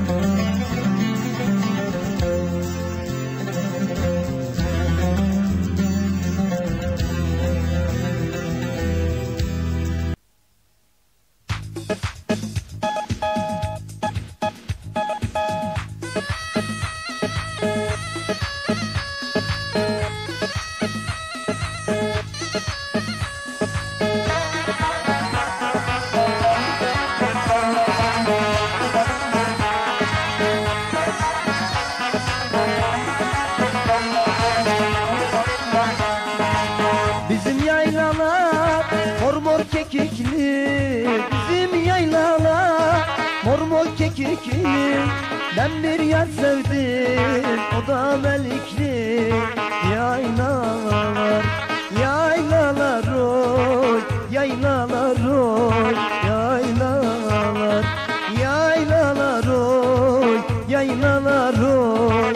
Bizim yaylalar mor mor kekikli, bizim yaylalar mor mor kekikli. Ben bir yar sevdim, o da Melikli. Yaylalar, yaylalar oy, yaylalar oy, yaylalar, yaylalar oy, yaylalar oy.